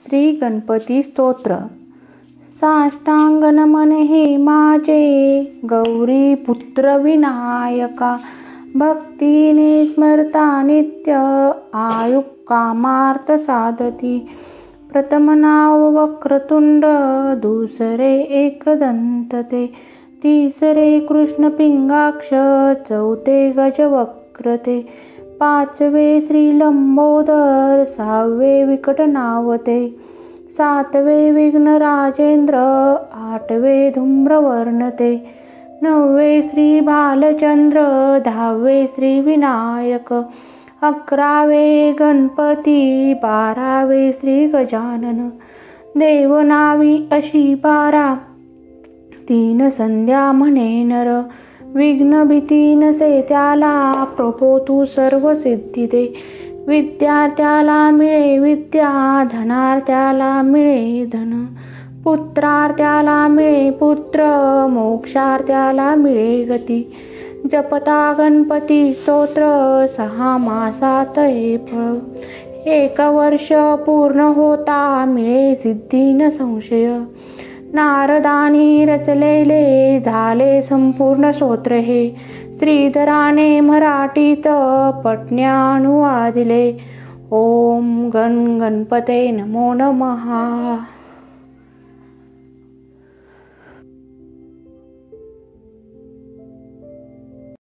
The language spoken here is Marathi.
श्री गणपती स्तोत्र. साष्टांग नमन हे माझे गौरी पुत्र विनायका. भक्तीने स्मरता नित्य आयु कामार्थ साधती. प्रथम नाव वक्रतुंड दुसरे एकदंत ते. तिसरे कृष्ण पिंगाक्ष चौथे गजवक्र ते. पाचवे श्री लंबोदर सहावे विकट नाव ते. सातवे विघ्न राजेंद्र आठवे धूम्रवर्ण ते. नववे श्री बालचंद्र दहावे श्री विनायक. अकरावे गणपती बारावे श्री गजानन. देवनावी अशी 12 तीन संध्या म्हणे नर. विघ्न भीती नसे त्याला प्रभो तू सर्व सिद्धी दे. विद्यार्थ्याला मिळे विद्या धनार्थ्याला मिळे धन. पुत्रार्थ्याला मिळे पुत्र मोक्षार्थ्याला मिळे गती. जपता गणपती स्तोत्र 6 मासात हे फळ. 1 वर्ष पूर्ण होता मिळे सिद्धी न संशय. नारदानी रचलेले झाले संपूर्ण स्तोत्र हे. श्रीधराने मराठीत पठण्यानुवादिले. ओम गण गणपते नमो नमः.